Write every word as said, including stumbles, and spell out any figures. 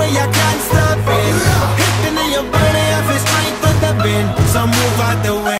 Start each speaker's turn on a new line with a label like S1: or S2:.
S1: way you can't stop it. Hitting in your body, I feel strength with the bin. So move out the way.